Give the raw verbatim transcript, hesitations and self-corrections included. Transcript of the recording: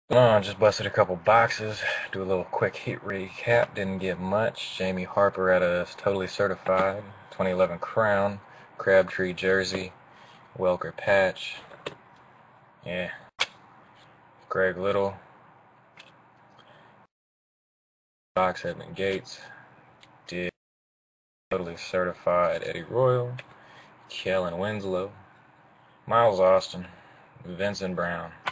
Uh, just busted a couple boxes. Do a little quick heat recap. Didn't get much. Jamie Harper at a totally certified twenty eleven Crown, Crabtree jersey, Welker patch. Yeah. Greg Little. Box Edmund Gates. Did totally certified Eddie Royale, Kellen Winslow, Miles Austin, Vincent Brown.